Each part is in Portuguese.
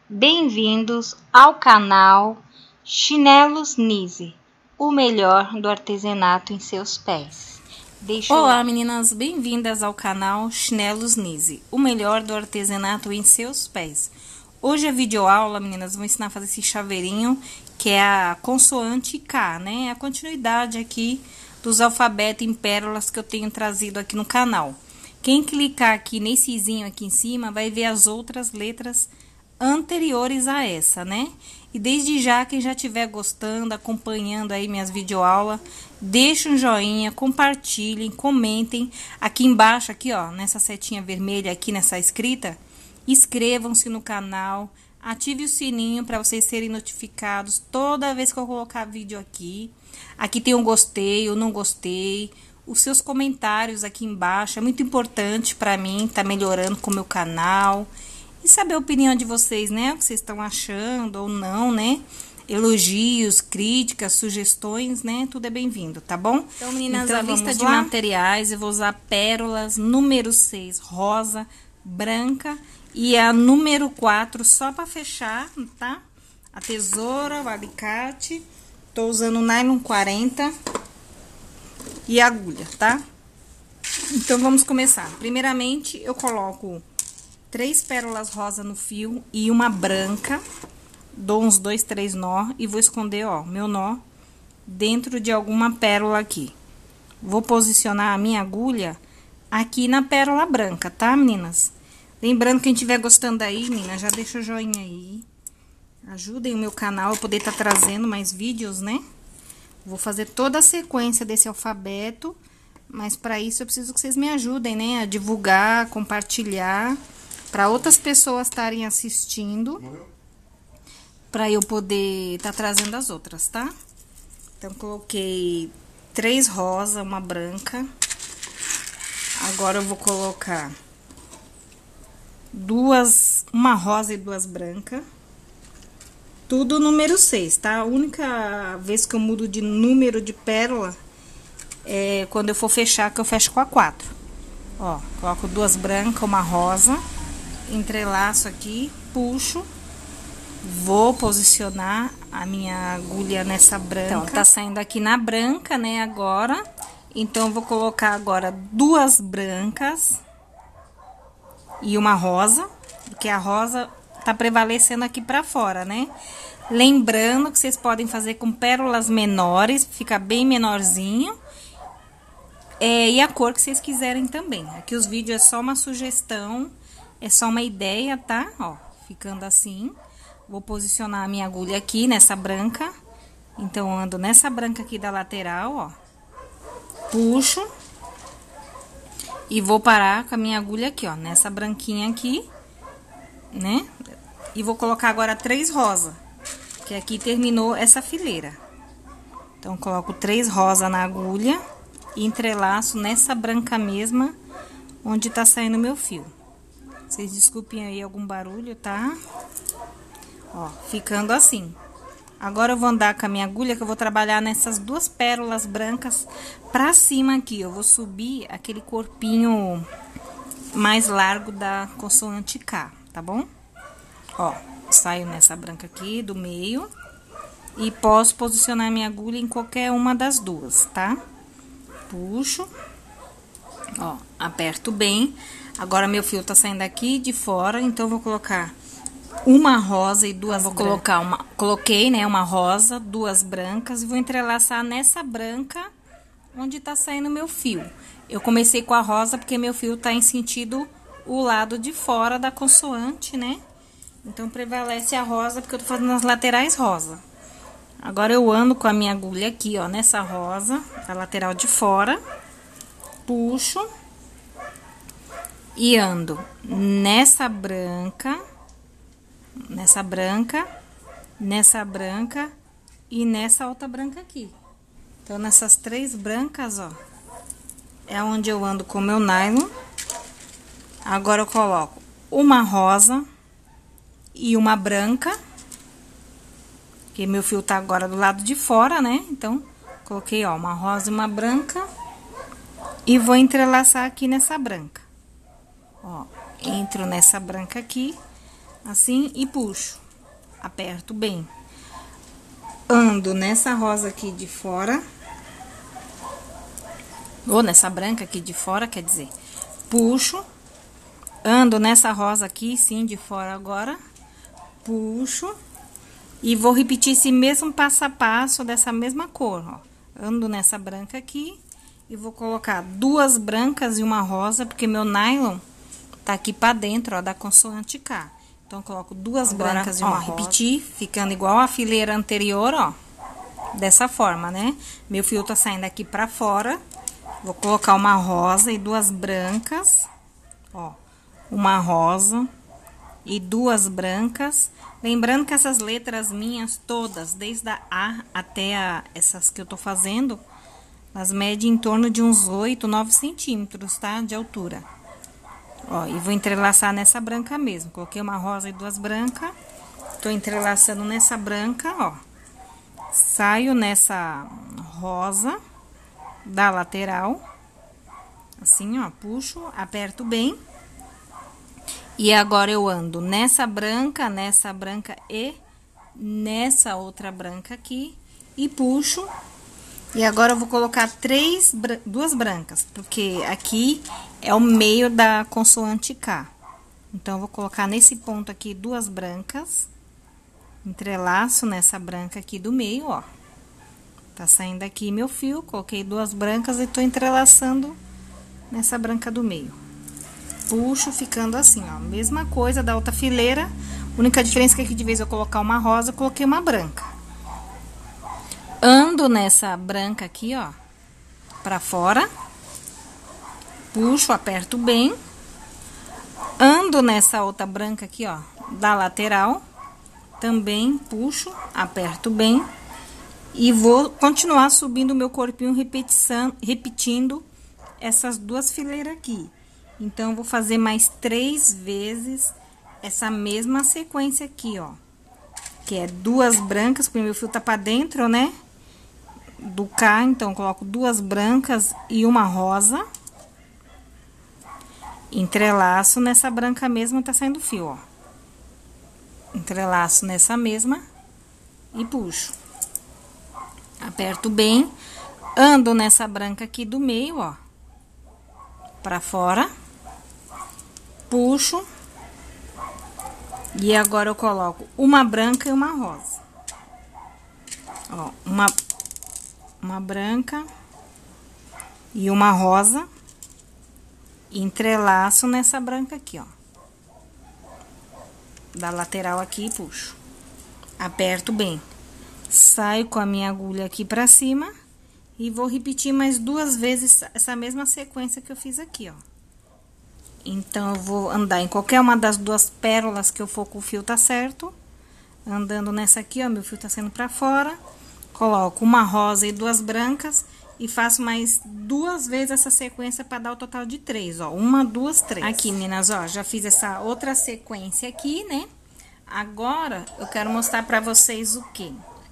Bem-vindos ao canal Chinelos Nise, o melhor do artesanato em seus pés. Olá meninas, bem-vindas ao canal Chinelos Nise, o melhor do artesanato em seus pés. Hoje é videoaula, meninas, vou ensinar a fazer esse chaveirinho, que é a consoante K, né? A continuidade aqui dos alfabetos em pérolas que eu tenho trazido aqui no canal. Quem clicar aqui nesse izinho aqui em cima vai ver as outras letras anteriores a essa, né? E desde já, quem já estiver gostando, acompanhando aí minhas videoaulas, deixa um joinha, compartilhem, comentem. Aqui embaixo, aqui ó, nessa setinha vermelha aqui nessa escrita, inscrevam-se no canal, ative o sininho para vocês serem notificados toda vez que eu colocar vídeo aqui. Aqui tem um gostei, ou não gostei, os seus comentários aqui embaixo, é muito importante para mim, tá melhorando com o meu canal. E saber a opinião de vocês, né? O que vocês estão achando ou não, né? Elogios, críticas, sugestões, né? Tudo é bem-vindo, tá bom? Então, meninas, a lista de materiais, eu vou usar pérolas, número 6, rosa, branca, e a número 4, só para fechar, tá? A tesoura, o alicate, tô usando nylon 40 e agulha, tá? Então, vamos começar. Primeiramente, eu coloco 3 pérolas rosa no fio e uma branca, dou uns 2, 3 nó e vou esconder, ó, meu nó dentro de alguma pérola aqui. Vou posicionar a minha agulha aqui na pérola branca, tá, meninas? Lembrando, quem estiver gostando aí, meninas, já deixa o joinha aí. Ajudem o meu canal a poder estar trazendo mais vídeos, né? Vou fazer toda a sequência desse alfabeto, mas para isso eu preciso que vocês me ajudem, né? A divulgar, compartilhar, para outras pessoas estarem assistindo, para eu poder estar trazendo as outras, tá? Então, coloquei 3 rosa, uma branca. Agora eu vou colocar uma rosa e 2 brancas. Tudo número 6, tá? A única vez que eu mudo de número de pérola é quando eu for fechar, que eu fecho com a 4. Ó, coloco 2 brancas, uma rosa, entrelaço aqui, puxo, vou posicionar a minha agulha nessa branca. Então, tá saindo aqui na branca, né, agora. Então, eu vou colocar agora 2 brancas e uma rosa, porque a rosa tá prevalecendo aqui pra fora, né? Lembrando que vocês podem fazer com pérolas menores, fica bem menorzinho. E a cor que vocês quiserem também. Aqui os vídeos é só uma sugestão, é só uma ideia, tá? Ó, ficando assim. Vou posicionar a minha agulha aqui nessa branca. Então, eu ando nessa branca aqui da lateral, ó. Puxo. E vou parar com a minha agulha aqui, ó, nessa branquinha aqui, né? E vou colocar agora 3 rosa, que aqui terminou essa fileira. Então, coloco 3 rosa na agulha e entrelaço nessa branca mesma, onde tá saindo meu fio. Vocês desculpem aí algum barulho, tá? Ó, ficando assim. Agora eu vou andar com a minha agulha, que eu vou trabalhar nessas 2 pérolas brancas pra cima aqui. Eu vou subir aquele corpinho mais largo da consoante K, tá bom? Ó, saio nessa branca aqui do meio e posso posicionar minha agulha em qualquer uma das 2, tá? Puxo, ó, aperto bem. Agora meu fio tá saindo aqui de fora, então eu vou colocar uma rosa e 2 brancas. Coloquei, né, uma rosa, 2 brancas e vou entrelaçar nessa branca onde tá saindo meu fio. Eu comecei com a rosa porque meu fio tá em sentido o lado de fora da consoante, né? Então, prevalece a rosa, porque eu tô fazendo as laterais rosa. Agora, eu ando com a minha agulha aqui, ó, nessa rosa, a lateral de fora. Puxo. E ando nessa branca, nessa branca, nessa branca e nessa outra branca aqui. Então, nessas 3 brancas, ó, é onde eu ando com o meu nylon. Agora, eu coloco uma rosa e uma branca, que meu fio tá agora do lado de fora, né? Então, coloquei, ó, uma rosa e uma branca e vou entrelaçar aqui nessa branca. Ó, entro nessa branca aqui, assim, e puxo. Aperto bem. Ando nessa rosa aqui de fora. Ou nessa branca aqui de fora, quer dizer. Puxo. Ando nessa rosa aqui, sim, de fora agora. Puxo. E vou repetir esse mesmo passo a passo dessa mesma cor, ó. Ando nessa branca aqui. E vou colocar 2 brancas e uma rosa, porque meu nylon tá aqui pra dentro, ó, da consoante K. Então, coloco 2 brancas e uma rosa. Repetir, ficando igual a fileira anterior, ó. Dessa forma, né? Meu fio tá saindo aqui pra fora. Vou colocar uma rosa e 2 brancas, ó. Uma rosa e 2 brancas. Lembrando que essas letras minhas todas, desde a A até essas que eu tô fazendo, elas medem em torno de uns 8, 9 centímetros, tá? De altura. Ó, e vou entrelaçar nessa branca mesmo. Coloquei uma rosa e 2 brancas. Tô entrelaçando nessa branca, ó. Saio nessa rosa da lateral. Assim, ó, puxo, aperto bem. E agora eu ando nessa branca e nessa outra branca aqui. E puxo. E agora eu vou colocar 2 brancas, porque aqui é o meio da consoante K. Então, eu vou colocar nesse ponto aqui 2 brancas. Entrelaço nessa branca aqui do meio, ó. Tá saindo aqui meu fio, coloquei 2 brancas e tô entrelaçando nessa branca do meio. Puxo, ficando assim, ó. Mesma coisa da outra fileira. Única diferença é que aqui, de vez eu colocar uma rosa, eu coloquei uma branca. Ando nessa branca aqui, ó, pra fora. Puxo, aperto bem. Ando nessa outra branca aqui, ó, da lateral. Também puxo, aperto bem. E vou continuar subindo o meu corpinho, repetindo essas 2 fileiras aqui. Então, eu vou fazer mais 3 vezes essa mesma sequência aqui, ó. Que é 2 brancas, porque meu fio tá pra dentro, né? Do K, então, coloco 2 brancas e uma rosa. Entrelaço nessa branca mesma, tá saindo fio, ó. Entrelaço nessa mesma e puxo. Aperto bem. Ando nessa branca aqui do meio, ó. Pra fora. Puxo. E agora eu coloco uma branca e uma rosa. Ó, uma branca e uma rosa. Entrelaço nessa branca aqui, ó. Da lateral aqui e puxo. Aperto bem. Saio com a minha agulha aqui pra cima. E vou repetir mais 2 vezes essa mesma sequência que eu fiz aqui, ó. Então, eu vou andar em qualquer uma das 2 pérolas que eu for com o fio tá certo. Andando nessa aqui, ó, meu fio tá saindo pra fora. Coloco uma rosa e 2 brancas. E faço mais 2 vezes essa sequência pra dar o total de 3, ó. 1, 2, 3. Aqui, meninas, ó, já fiz essa outra sequência aqui, né? Agora, eu quero mostrar pra vocês o quê?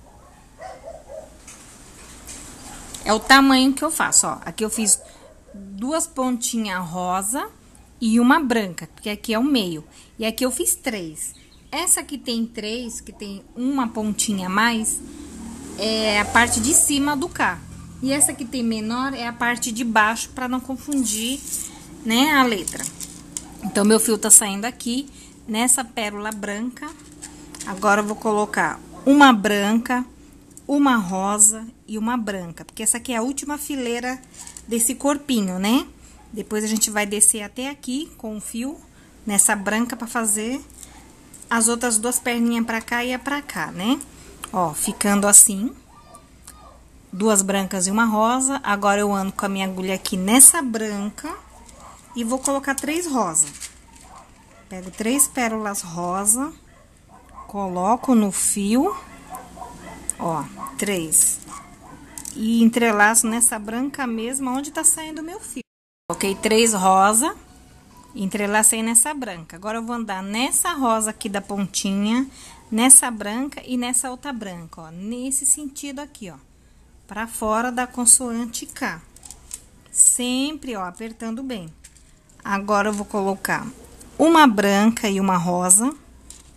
É o tamanho que eu faço, ó. Aqui eu fiz 2 pontinhas rosa e uma branca, porque aqui é o meio. E aqui eu fiz 3. Essa aqui tem 3, que tem uma pontinha a mais, é a parte de cima do K. E essa que tem menor é a parte de baixo, pra não confundir, né, a letra. Então, meu fio tá saindo aqui, nessa pérola branca. Agora, eu vou colocar uma branca, uma rosa e uma branca. Porque essa aqui é a última fileira desse corpinho, né? Depois, a gente vai descer até aqui com o fio, nessa branca, pra fazer as outras 2 perninhas pra cá e a pra cá, né? Ó, ficando assim. 2 brancas e uma rosa. Agora, eu ando com a minha agulha aqui nessa branca e vou colocar 3 rosas. Pego 3 pérolas rosa, coloco no fio, ó, 3. E entrelaço nessa branca mesmo, onde tá saindo o meu fio. Coloquei 3 rosa, entrelacei nessa branca. Agora, eu vou andar nessa rosa aqui da pontinha, nessa branca e nessa outra branca, ó. Nesse sentido aqui, ó. Pra fora da consoante K. Sempre, ó, apertando bem. Agora, eu vou colocar uma branca e uma rosa.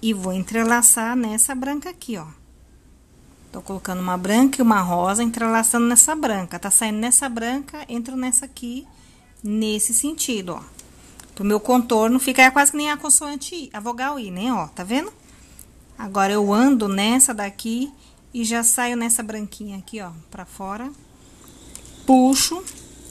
e vou entrelaçar nessa branca aqui, ó. Tô colocando uma branca e uma rosa, entrelaçando nessa branca. Tá saindo nessa branca, entro nessa aqui, nesse sentido, ó. Pro meu contorno ficar quase que nem a consoante I, a vogal I, né, ó, tá vendo? Agora, eu ando nessa daqui e já saio nessa branquinha aqui, ó, pra fora. Puxo.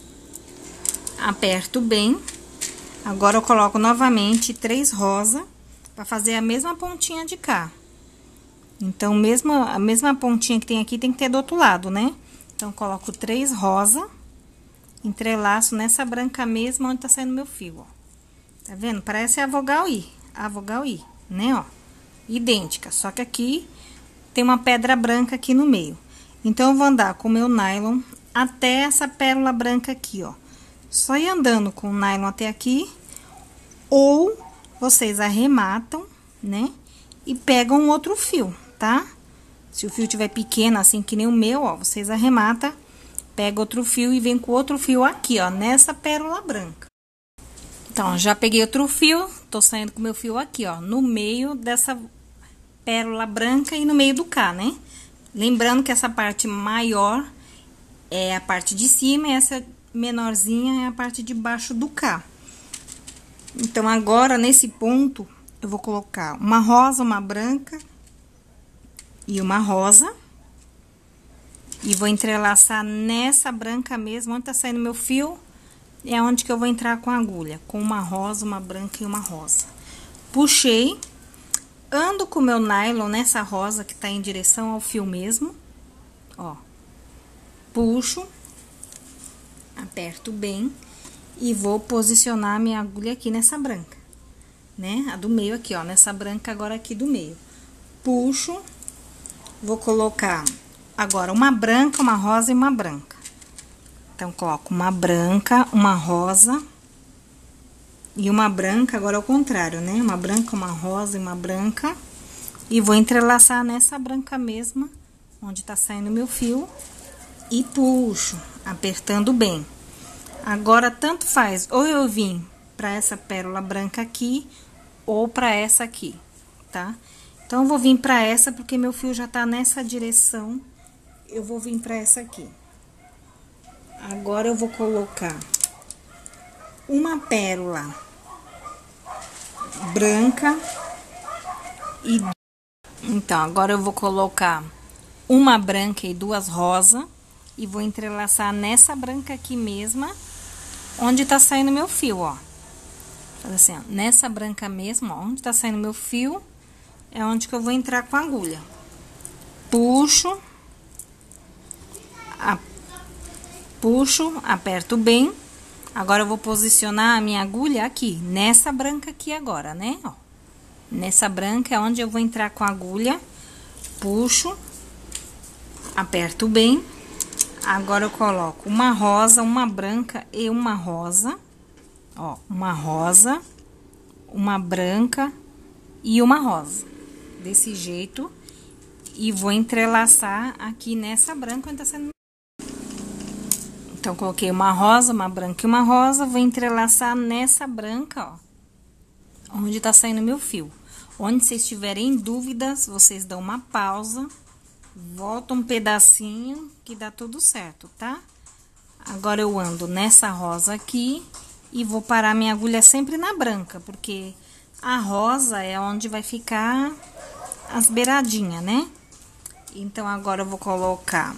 Aperto bem. Agora, eu coloco novamente 3 rosa pra fazer a mesma pontinha de cá. Então, a mesma pontinha que tem aqui tem que ter do outro lado, né? Então, coloco 3 rosa, entrelaço nessa branca mesmo onde tá saindo meu fio, ó. Tá vendo? Parece a vogal I, né, ó. Idêntica, só que aqui tem uma pedra branca aqui no meio. Então, eu vou andar com o meu nylon até essa pérola branca aqui, ó. Só ir andando com o nylon até aqui, ou vocês arrematam, né? E pegam outro fio, tá? Se o fio tiver pequeno, assim que nem o meu, ó, vocês arrematam, pega outro fio e vem com outro fio aqui, ó, nessa pérola branca. Então, já peguei outro fio, tô saindo com o meu fio aqui, ó, no meio dessa pérola branca e no meio do K, né? Lembrando que essa parte maior é a parte de cima e essa menorzinha é a parte de baixo do K. Então, agora, nesse ponto, eu vou colocar uma rosa, uma branca e uma rosa. E vou entrelaçar nessa branca mesmo, onde tá saindo meu fio, é onde que eu vou entrar com a agulha, com uma rosa, uma branca e uma rosa. Puxei, ando com o meu nylon nessa rosa que tá em direção ao fio mesmo, ó. Puxo, aperto bem e vou posicionar a minha agulha aqui nessa branca, né? A do meio aqui, ó, nessa branca agora aqui do meio. Puxo, vou colocar agora uma branca, uma rosa e uma branca. Então, coloco uma branca, uma rosa e uma branca, agora ao contrário, né? Uma branca, uma rosa e uma branca. E vou entrelaçar nessa branca mesma, onde tá saindo meu fio. E puxo, apertando bem. Agora, tanto faz, ou eu vim pra essa pérola branca aqui, ou pra essa aqui, tá? Então, eu vou vir pra essa, porque meu fio já tá nessa direção, eu vou vir pra essa aqui. Agora, eu vou colocar uma pérola branca e... Então, agora eu vou colocar uma branca e 2 rosas e vou entrelaçar nessa branca aqui mesma, onde tá saindo meu fio, ó. Faz assim, ó, nessa branca mesmo, ó, onde tá saindo meu fio, é onde que eu vou entrar com a agulha. Puxo, aperto bem. Agora, eu vou posicionar a minha agulha aqui, nessa branca aqui agora, né, ó. Nessa branca é onde eu vou entrar com a agulha. Puxo, aperto bem. Agora, eu coloco uma rosa, uma branca e uma rosa. Ó, uma rosa, uma branca e uma rosa. Desse jeito. E vou entrelaçar aqui nessa branca onde tá saindo. Então, coloquei uma rosa, uma branca e uma rosa. Vou entrelaçar nessa branca, ó. Onde tá saindo meu fio. Onde vocês tiverem dúvidas, vocês dão uma pausa. Volta um pedacinho que dá tudo certo, tá? Agora, eu ando nessa rosa aqui e vou parar minha agulha sempre na branca, porque a rosa é onde vai ficar as beiradinhas, né? Então, agora eu vou colocar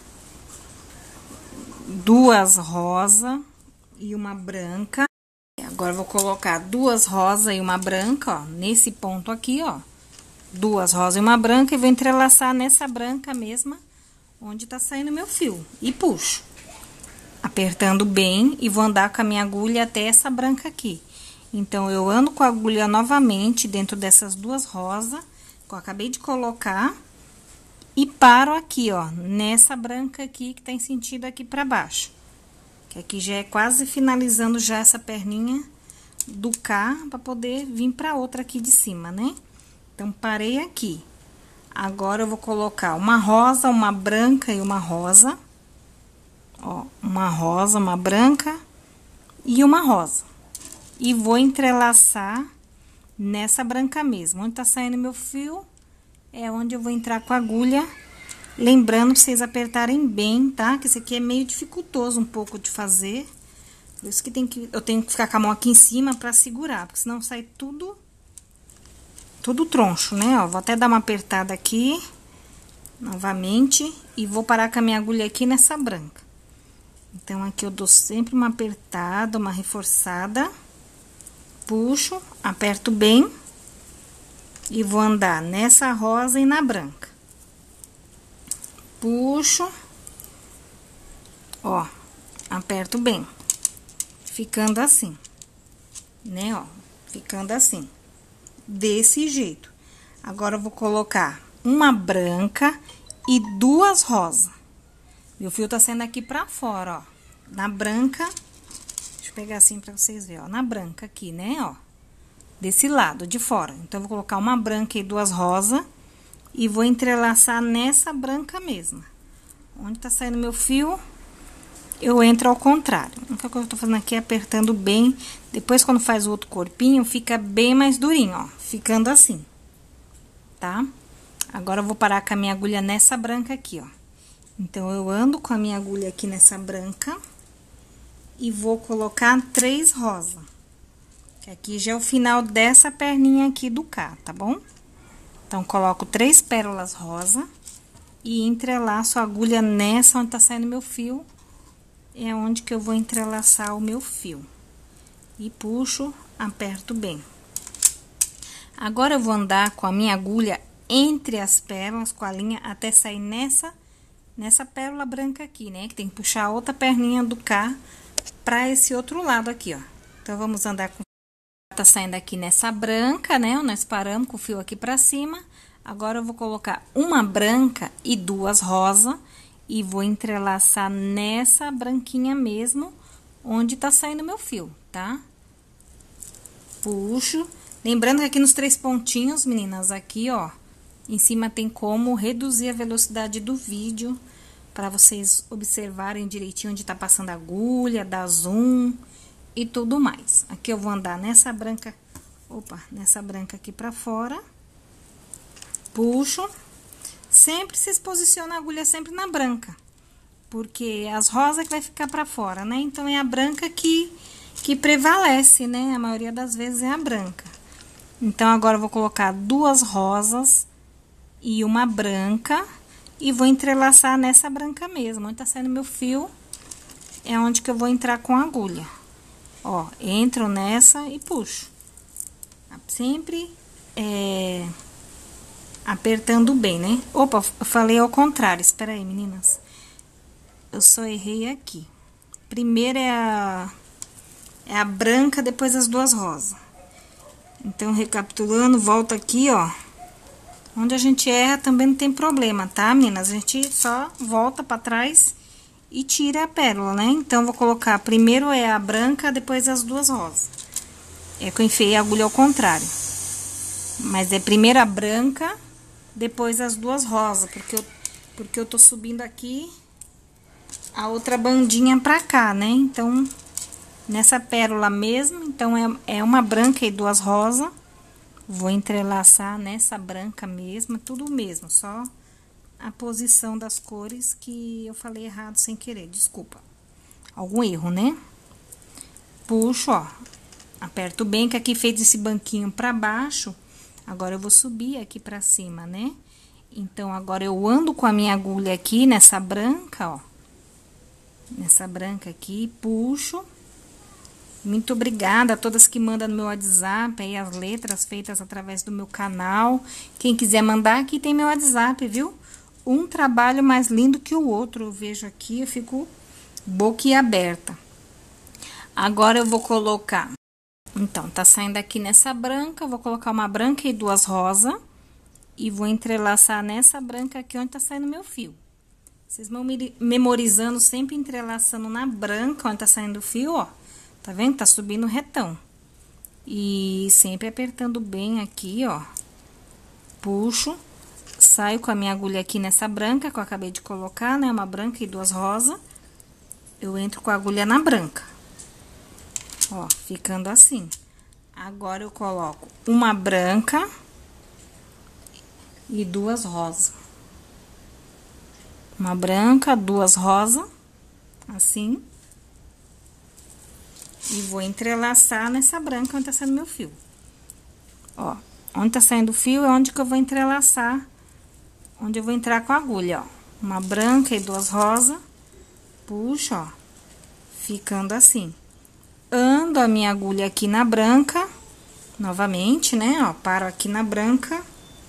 2 rosas e uma branca. Agora, eu vou colocar 2 rosas e uma branca, ó, nesse ponto aqui, ó. 2 rosas e uma branca e vou entrelaçar nessa branca mesma, onde tá saindo meu fio. E puxo, apertando bem e vou andar com a minha agulha até essa branca aqui. Então, eu ando com a agulha novamente dentro dessas 2 rosas, que eu acabei de colocar, e paro aqui, ó, nessa branca aqui, que tá em sentido aqui pra baixo. Que aqui já é quase finalizando já essa perninha do K, pra poder vir pra outra aqui de cima, né? Então, parei aqui. Agora, eu vou colocar uma rosa, uma branca e uma rosa. Ó, uma rosa, uma branca e uma rosa. E vou entrelaçar nessa branca mesmo. Onde tá saindo meu fio, é onde eu vou entrar com a agulha. Lembrando pra vocês apertarem bem, tá? Que esse aqui é meio dificultoso um pouco de fazer. Por isso que eu tenho que ficar com a mão aqui em cima pra segurar, porque senão sai tudo troncho, né? Ó, vou até dar uma apertada aqui, novamente, e vou parar com a minha agulha aqui nessa branca. Então, aqui eu dou sempre uma apertada, uma reforçada, puxo, aperto bem, e vou andar nessa rosa e na branca. Puxo, ó, aperto bem, ficando assim, né, ó, ficando assim, desse jeito. Agora, eu vou colocar uma branca e 2 rosas. Meu fio tá saindo aqui pra fora, ó, na branca, deixa eu pegar assim pra vocês verem, ó, na branca aqui, né, ó, desse lado, de fora. Então, eu vou colocar uma branca e 2 rosas. E vou entrelaçar nessa branca mesmo. Onde tá saindo meu fio, eu entro ao contrário. A única coisa que eu tô fazendo aqui é apertando bem. Depois, quando faz o outro corpinho, fica bem mais durinho, ó. Ficando assim, tá? Agora, eu vou parar com a minha agulha nessa branca aqui, ó. Então, eu ando com a minha agulha aqui nessa branca. E vou colocar 3 rosas. Que aqui já é o final dessa perninha aqui do K, tá bom? Então, coloco 3 pérolas rosa e entrelaço a agulha nessa onde tá saindo meu fio. É onde que eu vou entrelaçar o meu fio. E puxo, aperto bem. Agora, eu vou andar com a minha agulha entre as pérolas, com a linha, até sair nessa pérola branca aqui, né? Que tem que puxar a outra perninha do K pra esse outro lado aqui, ó. Então, vamos andar com... Tá saindo aqui nessa branca, né? Nós paramos com o fio aqui pra cima. Agora, eu vou colocar uma branca e 2 rosas. E vou entrelaçar nessa branquinha mesmo, onde tá saindo meu fio, tá? Puxo. Lembrando que aqui nos 3 pontinhos, meninas, aqui, ó, em cima tem como reduzir a velocidade do vídeo, pra vocês observarem direitinho onde tá passando a agulha, dar zoom e tudo mais. Aqui eu vou andar nessa branca, nessa branca aqui pra fora. Puxo. Sempre se posiciona a agulha sempre na branca, porque as rosas que vai ficar pra fora, né? Então, é a branca que prevalece, né? A maioria das vezes é a branca. Então, agora eu vou colocar 2 rosas e uma branca e vou entrelaçar nessa branca mesmo. Onde tá saindo meu fio, é onde que eu vou entrar com a agulha. Ó, entro nessa e puxo. Sempre apertando bem, né? Opa, eu falei ao contrário. Espera aí, meninas. Eu só errei aqui. Primeiro é a branca, depois as 2 rosas. Então, recapitulando, volta aqui, ó. Onde a gente erra também não tem problema, tá, meninas? A gente só volta pra trás e tira a pérola, né? Então, vou colocar, primeiro é a branca, depois as 2 rosas. É que eu enfiei a agulha ao contrário. Mas é primeiro a branca, depois as 2 rosas, porque eu tô subindo aqui a outra bandinha pra cá, né? Então, nessa pérola mesmo, então, é uma branca e 2 rosas. Vou entrelaçar nessa branca mesmo, tudo mesmo, só a posição das cores que eu falei errado sem querer, desculpa. Algum erro, né? Puxo, ó, aperto bem, que aqui fez esse banquinho pra baixo, agora eu vou subir aqui pra cima, né? Então, agora eu ando com a minha agulha aqui nessa branca, ó. Nessa branca aqui, puxo. Muito obrigada a todas que mandam no meu WhatsApp aí as letras feitas através do meu canal. Quem quiser mandar, aqui tem meu WhatsApp, viu? Um trabalho mais lindo que o outro. Eu vejo aqui, eu fico boquiaberta. Agora, eu vou colocar... Então, tá saindo aqui nessa branca, eu vou colocar uma branca e 2 rosas. E vou entrelaçar nessa branca aqui onde tá saindo meu fio. Vocês vão memorizando, sempre entrelaçando na branca onde tá saindo o fio, ó. Tá vendo? Tá subindo retão. E sempre apertando bem aqui, ó. Puxo. Saio com a minha agulha aqui nessa branca que eu acabei de colocar, né? Uma branca e 2 rosas. Eu entro com a agulha na branca. Ó, ficando assim. Agora eu coloco uma branca e duas rosas. Uma branca, duas rosas, assim. E vou entrelaçar nessa branca onde tá saindo meu fio. Ó, onde tá saindo o fio é onde que eu vou entrelaçar, onde eu vou entrar com a agulha, ó. Uma branca e duas rosas, puxo, ó, ficando assim. Ando a minha agulha aqui na branca, novamente, né, ó, paro aqui na branca.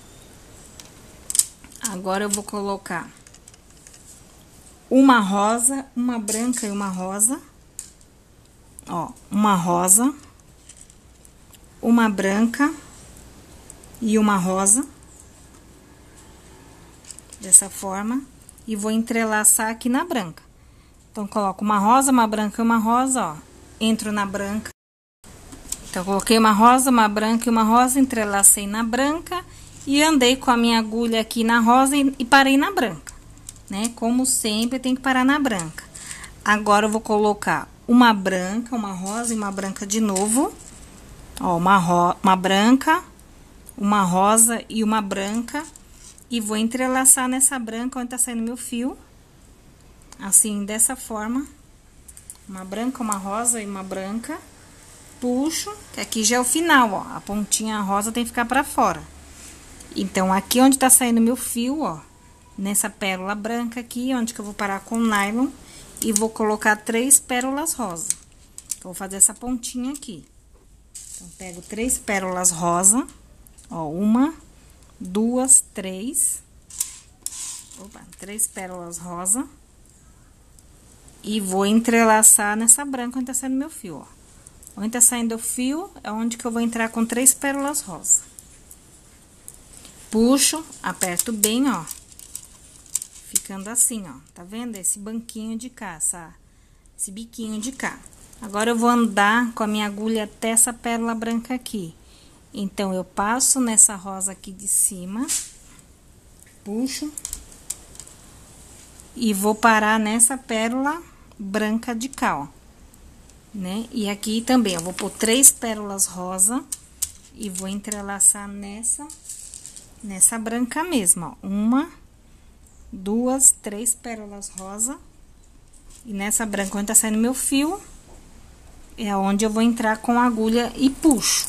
Agora eu vou colocar uma rosa, uma branca e uma rosa. Ó, uma rosa, uma branca e uma rosa. Dessa forma. E vou entrelaçar aqui na branca. Então, coloco uma rosa, uma branca e uma rosa, ó. Entro na branca. Então, coloquei uma rosa, uma branca e uma rosa, entrelacei na branca e andei com a minha agulha aqui na rosa e parei na branca, né? Como sempre, tem que parar na branca. Agora, eu vou colocar uma branca, uma rosa e uma branca de novo. Ó, uma branca, uma rosa e uma branca. E vou entrelaçar nessa branca onde tá saindo meu fio. Assim, dessa forma. Uma branca, uma rosa e uma branca. Puxo, que aqui já é o final, ó. A pontinha rosa tem que ficar pra fora. Então, aqui onde tá saindo meu fio, ó. Nessa pérola branca aqui, onde que eu vou parar com nylon. E vou colocar 3 pérolas rosa. Eu vou fazer essa pontinha aqui. Então, pego 3 pérolas rosa. Ó, uma, 2, 3. Opa, 3 pérolas rosa. E vou entrelaçar nessa branca onde tá saindo meu fio, ó. Onde tá saindo o fio é onde que eu vou entrar com 3 pérolas rosa. Puxo, aperto bem, ó. Ficando assim, ó. Tá vendo? Esse banquinho de cá, esse biquinho de cá. Agora, eu vou andar com a minha agulha até essa pérola branca aqui. Então, eu passo nessa rosa aqui de cima. Puxo. E vou parar nessa pérola branca de cá, ó. Né? E aqui também, eu vou pôr 3 pérolas rosa. E vou entrelaçar nessa branca mesmo, ó. Uma, 2, 3 pérolas rosa. E nessa branca onde tá saindo meu fio, é onde eu vou entrar com a agulha e puxo.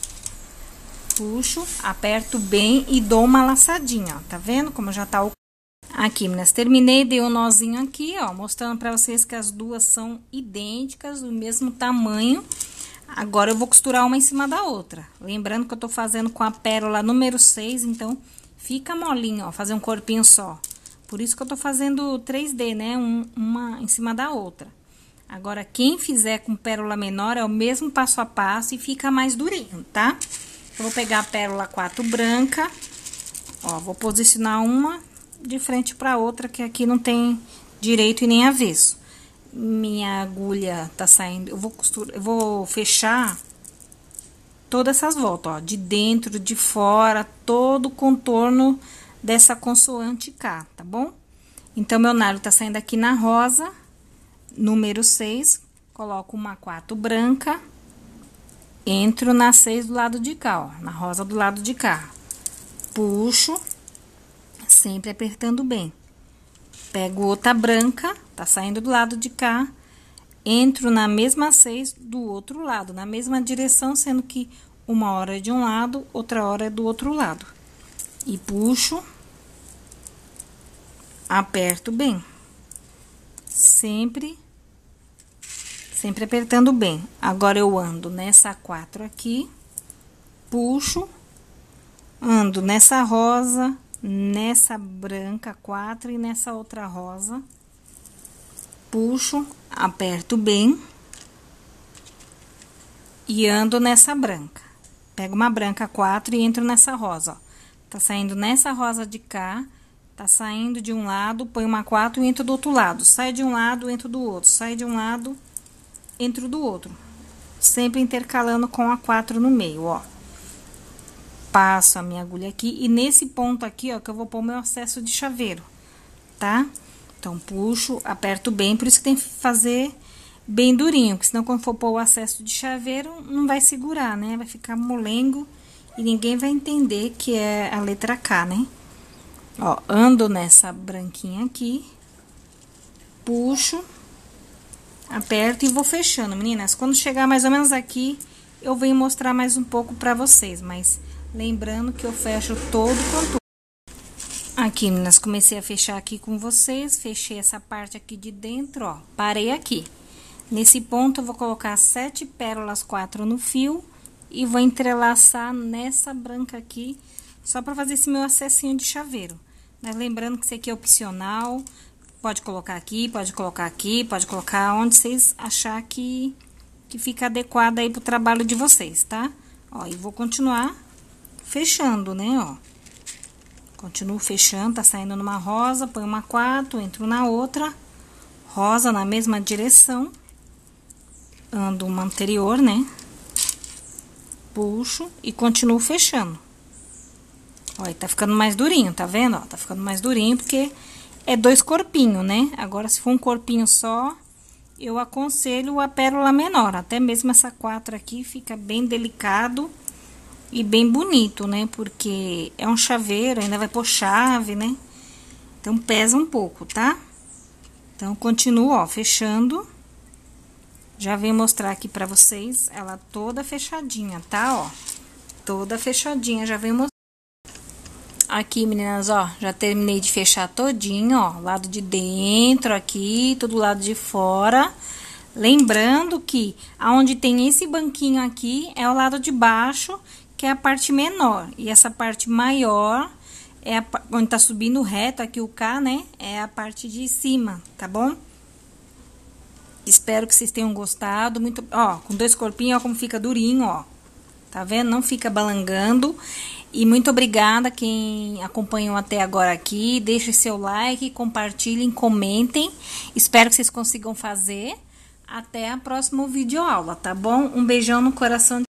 Puxo, aperto bem e dou uma laçadinha, ó. Tá vendo como já tá o... Aqui, meninas, terminei, dei um nozinho aqui, ó, mostrando pra vocês que as duas são idênticas, do mesmo tamanho. Agora, eu vou costurar uma em cima da outra. Lembrando que eu tô fazendo com a pérola número 6, então, fica molinho, ó, fazer um corpinho só. Por isso que eu tô fazendo 3D, né, uma em cima da outra. Agora, quem fizer com pérola menor, é o mesmo passo a passo e fica mais durinho, tá? Eu vou pegar a pérola 4 branca, ó, vou posicionar uma de frente pra outra, que aqui não tem direito e nem avesso. Minha agulha tá saindo, eu vou fechar todas essas voltas, ó, de dentro, de fora, todo o contorno dessa consoante K, tá bom? Então, meu nalho tá saindo aqui na rosa, número 6, coloco uma 4 branca, entro na 6 do lado de cá, ó, na rosa do lado de cá. Puxo, sempre apertando bem. Pego outra branca, tá saindo do lado de cá, entro na mesma 6 do outro lado, na mesma direção, sendo que uma hora é de um lado, outra hora é do outro lado. E puxo, aperto bem. Sempre apertando bem. Agora, eu ando nessa 4 aqui, puxo, ando nessa rosa, nessa branca 4 e nessa outra rosa. Puxo, aperto bem. E ando nessa branca. Pego uma branca 4 e entro nessa rosa, ó. Tá saindo nessa rosa de cá, tá saindo de um lado, põe uma 4 e entro do outro lado. Sai de um lado, entro do outro. Sai de um lado, entro do outro. Sempre intercalando com a 4 no meio, ó. Passo a minha agulha aqui e nesse ponto aqui, ó, que eu vou pôr o meu acesso de chaveiro, tá? Então, puxo, aperto bem, por isso que tem que fazer bem durinho, porque senão quando for pôr o acesso de chaveiro, não vai segurar, né? Vai ficar molengo e ninguém vai entender que é a letra K, né? Ó, ando nessa branquinha aqui, puxo, aperto e vou fechando, meninas. Quando chegar mais ou menos aqui, eu venho mostrar mais um pouco pra vocês, mas lembrando que eu fecho todo o contorno. Aqui, meninas, comecei a fechar aqui com vocês, fechei essa parte aqui de dentro, ó, parei aqui. Nesse ponto, eu vou colocar 7 pérolas 4 no fio e vou entrelaçar nessa branca aqui, só pra fazer esse meu acessinho de chaveiro. Mas lembrando que isso aqui é opcional, pode colocar aqui, pode colocar aqui, pode colocar onde vocês achar que fica adequado aí pro trabalho de vocês, tá? Ó, e vou continuar fechando, né, ó. Continuo fechando, tá saindo numa rosa, põe uma 4, entro na outra, rosa na mesma direção, ando uma anterior, né? Puxo e continuo fechando. Ó, e tá ficando mais durinho, tá vendo? Ó, tá ficando mais durinho porque é 2 corpinhos, né? Agora, se for um corpinho só, eu aconselho a pérola menor. Até mesmo essa 4 aqui fica bem delicado e bem bonito, né? Porque é um chaveiro, ainda vai pôr chave, né? Então, pesa um pouco, tá? Então, continuo, ó, fechando. Já venho mostrar aqui pra vocês ela toda fechadinha, tá? Ó, toda fechadinha, já venho mostrar. Aqui, meninas, ó, já terminei de fechar todinho, ó, lado de dentro aqui, todo lado de fora. Lembrando que aonde tem esse banquinho aqui é o lado de baixo, que é a parte menor. E essa parte maior é onde tá subindo reto aqui o K, né? É a parte de cima, tá bom? Espero que vocês tenham gostado. Muito, ó, com 2 corpinhos, ó, como fica durinho, ó. Tá vendo? Não fica balangando. E muito obrigada quem acompanhou até agora aqui. Deixe seu like, compartilhem, comentem. Espero que vocês consigam fazer. Até a próxima videoaula, tá bom? Um beijão no coração.